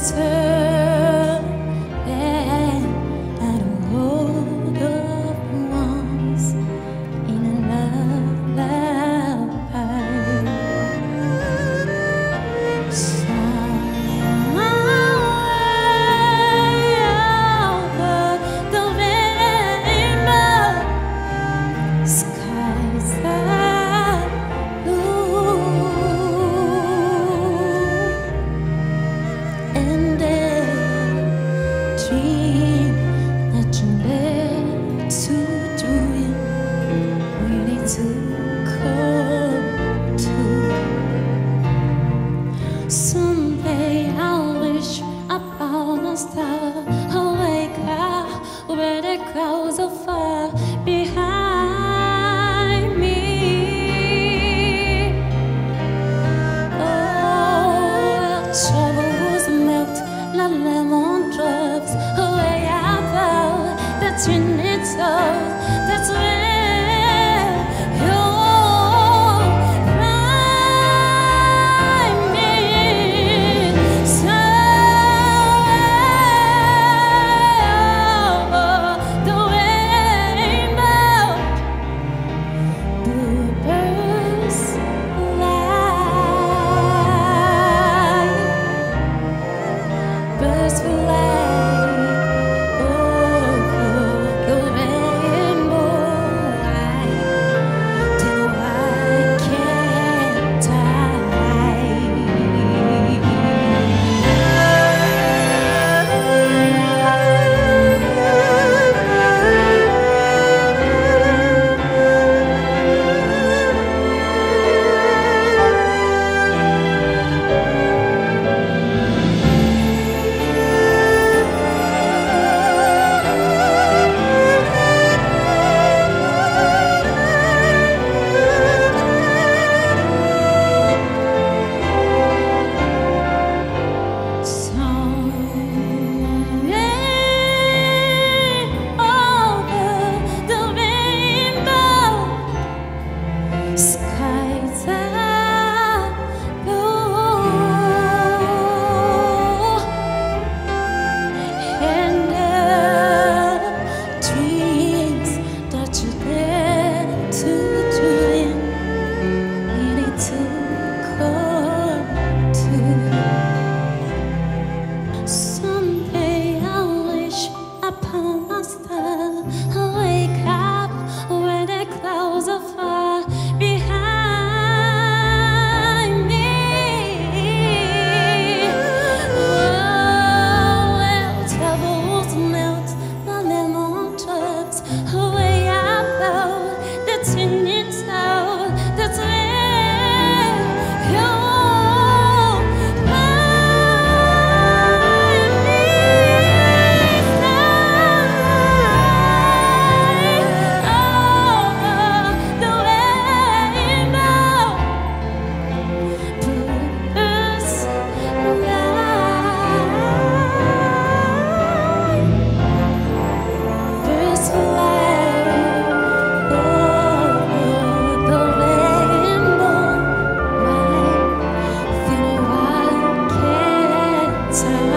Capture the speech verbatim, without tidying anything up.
turn and at a world of once in a love life. Somewhere over the rainbow, skies are blue, and a dream that you led to dream really to come true. Someday I'll wish upon a star, I'll wake up where the clouds are far behind me. Oh, troubles melt like lemon drops away above the chimney top. That's where you'll find me. Somewhere over the rainbow, bluebirds fly, birds fly over the rainbow. I don't know why can't I? Skies are blue, and the dreams that you dare to dream really to come true. Someday I'll wish upon a star, I'll wake up where the clouds are far behind me. Oh, well, troubles melt like lemon drops away above the chimney top. That's where you'll find me. Over the rainbow, bluebirds fly, birds fly over the rainbow. Why, feel why can't I?